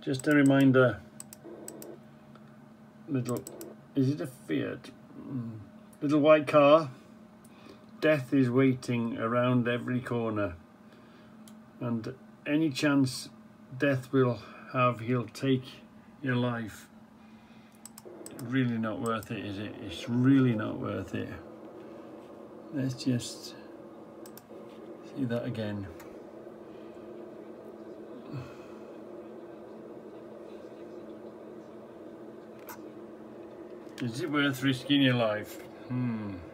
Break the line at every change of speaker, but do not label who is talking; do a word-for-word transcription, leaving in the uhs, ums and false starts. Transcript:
Just a reminder, little, is it a Fiat? Mm. Little white car. Death is waiting around every corner, and any chance death will have, he'll take your life. Really not worth it, is it? It's really not worth it. Let's just see that again. Is it worth risking your life? Hmm.